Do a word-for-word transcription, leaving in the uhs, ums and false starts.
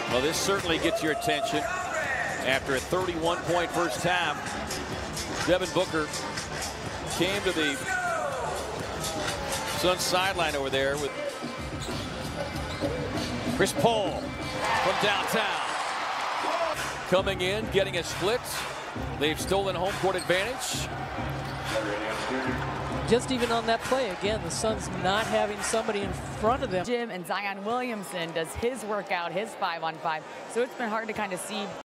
Well, this certainly gets your attention. After a thirty-one point first half, Devin Booker came to the Suns sideline over there with Chris Paul from downtown. Coming in, getting a split. They've stolen home court advantage. Just even on that play, again, the Suns not having somebody in front of them. Jim and Zion Williamson does his workout, his five on five. So it's been hard to kind of see